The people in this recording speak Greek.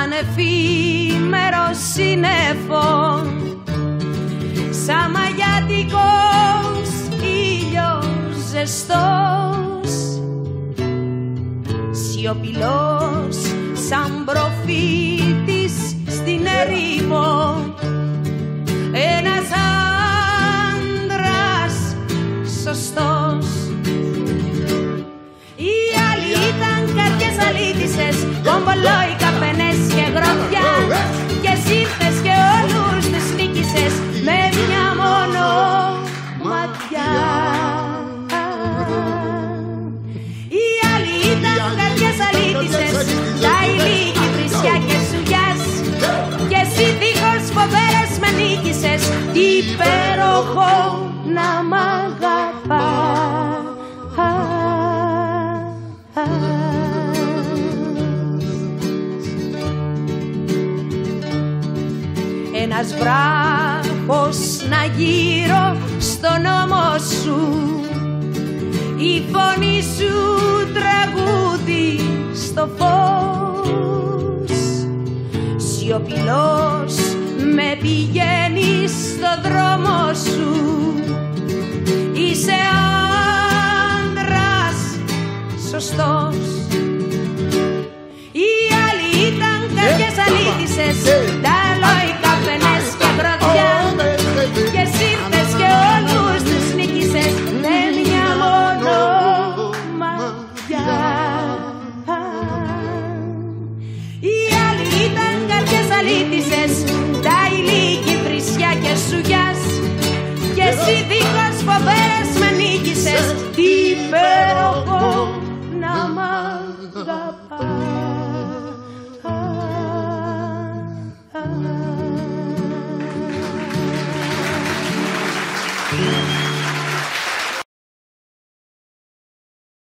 σαν εφήμερο σύννεφο, σαν μαγιάτικος ήλιος ζεστός, σιωπηλός σαν προφήτης στην ερήμο, ένας άντρας σωστός. Οι άλλοι ήταν καρδιές αλήθισες, κομπολόι, καπενές και γροφιά, και εσύ ήρθες και όλους τους νίκησες με μια μόνο ματιά. Οι άλλοι ήταν καρδιές αλήθισες, τα ηλίκη βρισιά και σουγιάς, και εσύ δίχως φοβέρες με νίκησες, τι υπέροχο να μ' αγαπάς. Ένας βράχος να γύρω στον ώμο σου, η φωνή σου τραγούδι στο φως, σιωπηλός με πηγαίνει στο δρόμο σου, είσαι άντρας σωστός.